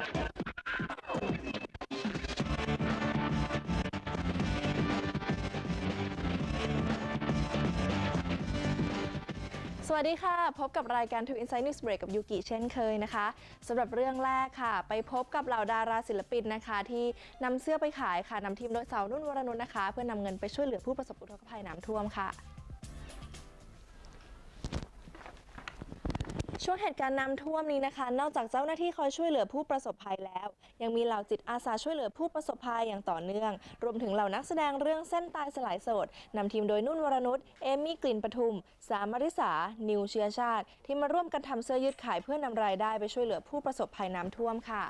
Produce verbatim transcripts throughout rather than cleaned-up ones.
สวัสดีค่ะพบกับรายการ ทู Inside News Break กับยูกิเช่นเคยนะคะสำหรับเรื่องแรกค่ะไปพบกับเหล่าดาราศิลปินนะคะที่นำเสื้อไปขายค่ะนำทีมโดยสาวนุ่นวรนุชนะคะเพื่อนำเงินไปช่วยเหลือผู้ประสบอุทกภัยน้ำท่วมค่ะช่วงเหตุการณ์น้ำท่วมนี้นะคะนอกจากเจ้าหน้าที่คอยช่วยเหลือผู้ประสบภัยแล้วยังมีเหล่าจิตอาสาช่วยเหลือผู้ประสบภัยอย่างต่อเนื่องรวมถึงเหล่านักแสดงเรื่องเส้นตายสลายโสดนำทีมโดยนุ่นวรนุชเอมี่กลิ่นปทุมสามมาริสานิวเชื้อชาติที่มาร่วมกันทำเสื้อยืดขายเพื่อนำรายได้ไปช่วยเหลือผู้ประสบภัยน้ำท่วมค่ะ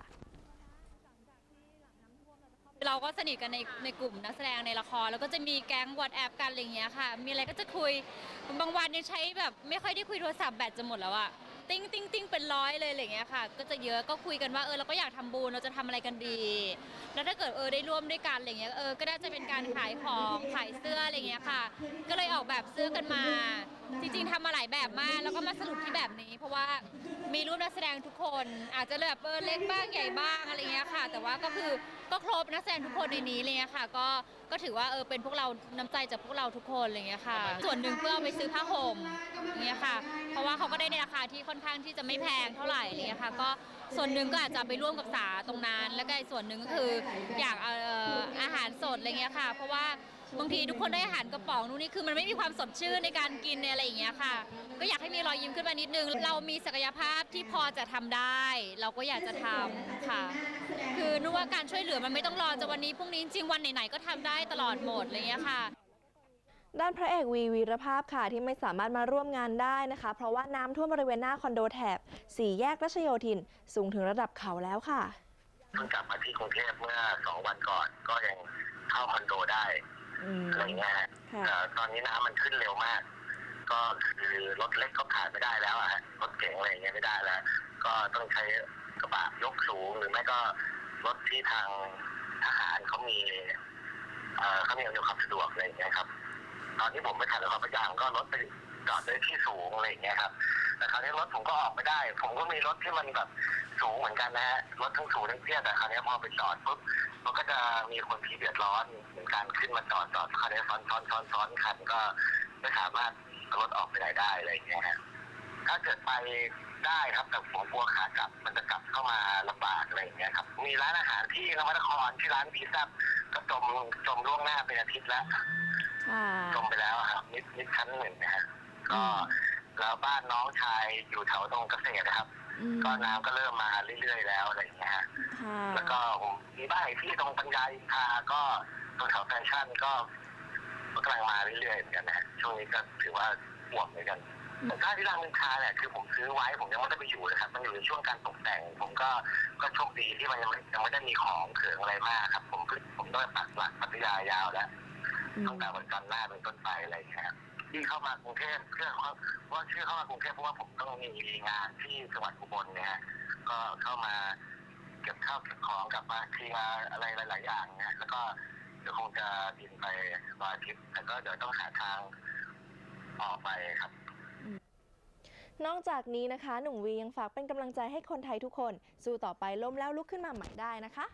เราก็สนิทกันในในกลุ่มนักแสดงในละครแล้วก็จะมีแก๊งวอทแอปกันอะไรอย่างเงี้ยค่ะมีอะไรก็จะคุยบางวันยังใช้แบบไม่ค่อยได้คุยโทรศัพท์แบตจะหมดแล้วอะติ้งติ้งติ้งเป็นร้อยเลยอะไรอย่างเงี้ยค่ะก็จะเยอะก็คุยกันว่าเออเราก็อยากทำบุญเราจะทำอะไรกันดีแล้วถ้าเกิดเออได้ร่วมด้วยกันอะไรเงี้ยเออก็น่าจะเป็นการขายของขายเสื้ออะไรเงี้ยค่ะก็เลยออกแบบเสื้อกันมาจริงๆทำมาหลายแบบมากแล้วก็มาสรุปที่แบบนี้เพราะว่ามีรูปนักแสดงทุกคนอาจจะแบบเออเล็กบ้างใหญ่บ้างอะไรเงี้ยค่ะแต่ว่าก็คือก็ครบนักแสดงทุกคนในนี้อะไรเงี้ยค่ะก็ก็ถือว่าเออเป็นพวกเราน้ำใจจากพวกเราทุกคนอะไรเงี้ยค่ะส่วนหนึ่งเพื่อเอาไปซื้อผ้าห่มอย่างเงี้ยค่ะเพราะว่าเขาก็ได้ในราคาที่ค่อนข้างที่จะไม่แพงเท่าไหร่อะไรเงี้ยค่ะก็ส่วนหนึ่งก็อาจจะไปร่วมกับสาตรงนั้นแล้วก็อีกส่วนหนึ่งก็คืออยากเอาอาหารสดอะไรเงี้ยค่ะเพราะว่าบางทีทุกคนได้อาหารกระป๋องนู่นนี่คือมันไม่มีความสดชื่นในการกินในอะไรอย่างเงี้ยค่ะก็อยากให้มีรอยยิ้มขึ้นมานิดนึงเรามีศักยภาพที่พอจะทำได้เราก็อยากจะทำค่ะคือนึกว่าการช่วยเหลือมันไม่ต้องรอจะวันนี้พรุ่งนี้จริงวันไหนๆก็ทำได้ตลอดหมดอะไรอย่างเงี้ยค่ะด้านพระเอกวีวีรภาพค่ะที่ไม่สามารถมาร่วมงานได้นะคะเพราะว่าน้ำท่วมบริเวณหน้าคอนโดแถบสี่แยกรัชโยธินสูงถึงระดับเขาแล้วค่ะเพิ่งกลับมาที่กรุงเทพเมื่อสองวันก่อนก็ยังเข้าคอนโดได้อะไรเงี้ยตอนนี้น้ำมันขึ้นเร็วมากก็คือรถเล็กก็ผ่านไม่ได้แล้วอะรถเก๋งอะไรเงี้ยไม่ได้แล้วก็ต้องใช้กระบะยกสูงหรือไม่ก็รถที่ทางทหารเขามีเขามีอำนวยความสะดวกอะไรเงี้ยครับตอนที่ผมไปถ่ายละครประจำก็รถไปจอดในที่สูงอะไรอย่างเงี้ยครับแต่คราวนี้รถผมก็ออกไม่ได้ผมก็มีรถที่มันแบบสูงเหมือนกันนะฮะรถทั้งสูงทั้งเตี้ยแต่คราวนี้พอไปจอดปุ๊บมันก็จะมีคนที่เดือดร้อนเหมือนกันขึ้นมาจอดจอดคราวนี้ซ้อนซ้อนซ้อนซ้อนคันก็ไม่สามารถรถออกไปไหนได้อะไรอย่างเงี้ยฮะถ้าเกิดไปได้ครับแต่ผมกลัวขากลับมันจะกลับเข้ามาลำบากอะไรอย่างเงี้ยครับมีร้านอาหารที่นวนครที่ร้านพีซ่าก็จมจมล่วงหน้าเป็นอาทิตย์แล้วจมไปแล้วครับนิดนิดชั้นหนึ่งนะฮะก็แล้วบ้านน้องชายอยู่แถวตรงเกษตรนะครับก็น้ำก็เริ่มมาเรื่อยๆแล้วอะไรอย่างเงี้ยฮะแล้วก็มีบ้านที่ตรงปัญญาอินทราก็ตรงแถวแฟชั่นก็กำลังมาเรื่อยๆเหมือนกันนะช่วงนี้ก็ถือว่าห่วงเหมือนกันแต่ถ้าที่รามอินทราเนี่ยคือผมซื้อไว้ผมยังไม่ได้ไปอยู่เลยครับมันอยู่ในช่วงการตกแต่งผมก็ก็โชคดีที่มันยังไม่ยังไม่ได้มีของเขิงอะไรมากครับผมผมต้องปักหลักพัทยายาวแล้วตั้งแต่วันจันทร์หน้าเป็นต้นไปอะไรอย่างเงี้ยที่เข้ามากรุงเทพเพื่อว่าชื่อเข้ามากรุงเทพเพราะว่าผมต้องมีงานที่จังหวัดอุบลเนี่ยก็เข้ามาเก็บข้าวเก็บของกลับมาเคลียร์อะไรหลายๆอย่างเนี่ยแล้วก็เดี๋ยวคงจะบินไปวันอาทิตย์แต่ก็เดี๋ยวต้องหาทางออกไปครับนอกจากนี้นะคะหนุ่มวียังฝากเป็นกำลังใจให้คนไทยทุกคนสู้ต่อไปล้มแล้วลุกขึ้นมาใหม่ได้นะคะ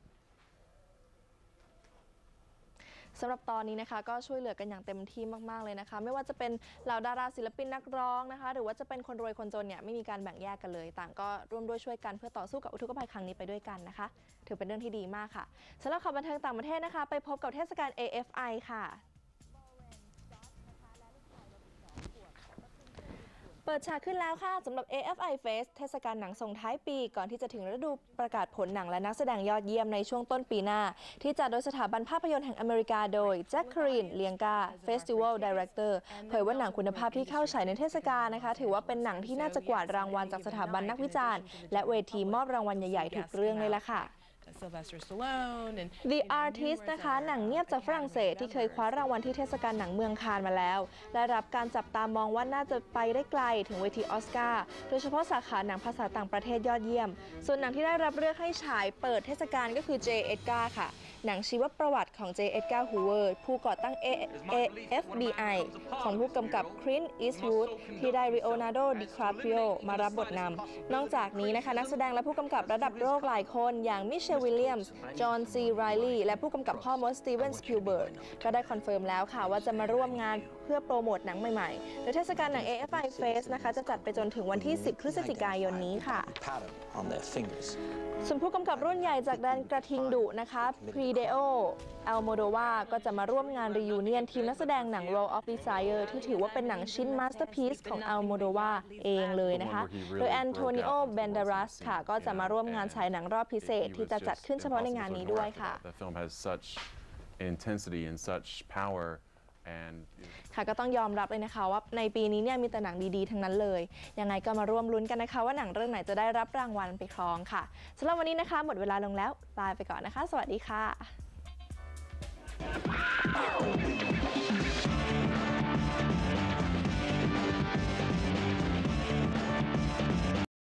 สำหรับตอนนี้นะคะก็ช่วยเหลือกันอย่างเต็มที่มากๆเลยนะคะไม่ว่าจะเป็นเหล่าดาราศิลปินนักร้องนะคะหรือว่าจะเป็นคนรวยคนจนเนี่ยไม่มีการแบ่งแยกกันเลยต่างก็ร่วมด้วยช่วยกันเพื่อต่อสู้กับอุทกภัยครั้งนี้ไปด้วยกันนะคะถือเป็นเรื่องที่ดีมากค่ะสำหรับข่าวบันเทิงต่างประเทศนะคะไปพบกับเทศกาล เอ เอฟ ไอ ค่ะเปิดฉากขึ้นแล้วค่ะสำหรับ เอ เอฟ ไอ Fest เทศกาลหนังส่งท้ายปีก่อนที่จะถึงฤดูประกาศผลหนังและนักแสดงยอดเยี่ยมในช่วงต้นปีหน้าที่จัดโดยสถาบันภาพยนตร์แห่งอเมริกาโดยแจ็คครีนเลียงกา Festival Director เผยว่าหนังคุณภาพที่เข้าฉายในเทศกาลนะคะถือว่าเป็นหนังที่น่าจะกวาดรางวัลจากสถาบันนักวิจารณ์และเวทีมอบรางวัลใหญ่ๆทุกเรื่องเลยล่ะค่ะThe Artist นะคะหนังเงียบจากฝรั่งเศสที่เคยคว้ารางวัลที่เทศกาลหนังเมืองคานมาแล้วได้รับการจับตามองว่าน่าจะไปได้ไกลถึงเวทีออสการ์โดยเฉพาะสาขาหนังภาษาต่างประเทศยอดเยี่ยมส่วนหนังที่ได้รับเลือกให้ฉายเปิดเทศกาลก็คือ J. Edgar ค่ะหนังชีวประวัติของ เจ เอ็ดการ์ ฮูเวอร์ ผู้ก่อตั้ง เอ เอฟ บี ไอ ของผู้กำกับคลินต์ อีสต์วูดที่ได้ลีโอนาร์โด ดิคาปริโอมารับบทนำนอกจากนี้นะคะนักแสดงและผู้กำกับระดับโลกหลายคนอย่างมิเชล วิลเลียมส์ จอห์น ซี ไรลีย์และผู้กำกับพ่อมด สตีเวน สปิลเบิร์กก็ได้คอนเฟิร์มแล้วค่ะว่าจะมาร่วมงานเพื่อโปรโมทหนังใหม่ๆโดยเทศกาลหนัง เอ เอฟ ไอ Fest นะคะจะจัดไปจนถึงวันที่ สิบ พฤศจิกายนนี้ค่ะส่วนผู้กำกับรุ่นใหญ่จากแดนกระทิงดุนะคะพรีเดโอ อัลโมโดวาก็จะมาร่วมงานรียูเนียนทีมนักแสดงหนัง Roll of Desire ที่ถือว่าเป็นหนังชิ้นมาสเตอร์พีซของอัลโมโดวาเองเลยนะคะโดยแอนโทนิโอ เบนเดรัสค่ะก็จะมาร่วมงานฉายหนังรอบพิเศษที่จะจัดขึ้นเฉพาะในงานนี้ด้วยค่ะค่ะก็ต้องยอมรับเลยนะคะว่าในปีนี้เนี่ยมีแต่หนังดีๆทั้งนั้นเลยยังไงก็มาร่วมลุ้นกันนะคะว่าหนังเรื่องไหนจะได้รับรางวัลไปครองค่ะสำหรับวันนี้นะคะหมดเวลาลงแล้วลาไปก่อนนะคะสวัสดีค่ะ